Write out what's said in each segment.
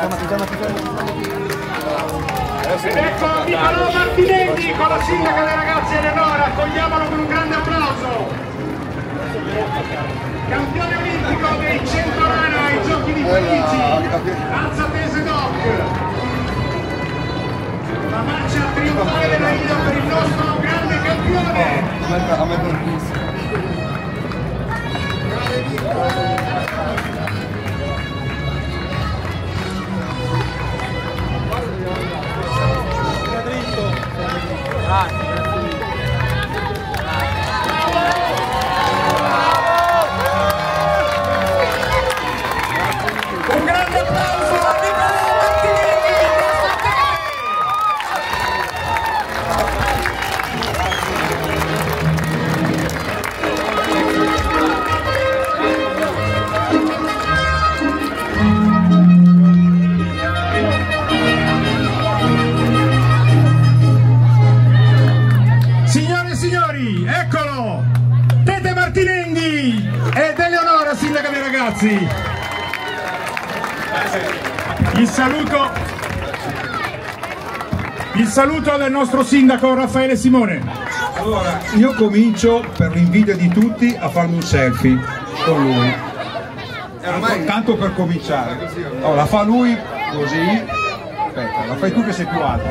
Ed ecco Nicolò Martinelli con la sindaca dei ragazzi Eleonora, accogliamolo con un grande applauso. Campione olimpico dei 100 rana ai giochi di Parigi, alza tese doc. La marcia trionfale della Ida per il nostro grande campione. Un grande applauso a Nicolò Martinelli. Signore e signori, eccolo! Tete Martinelli ed Eleonora, sindaca dei ragazzi. Il saluto del nostro sindaco Raffaele Simone. Allora, io comincio per l'invidia di tutti a farmi un selfie con lui. Tanto per cominciare. Allora, la fa lui così. Aspetta, la fai tu che sei più alto,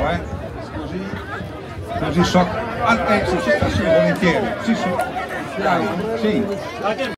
Così so. Sì, volentieri. Sì. Dai, sì.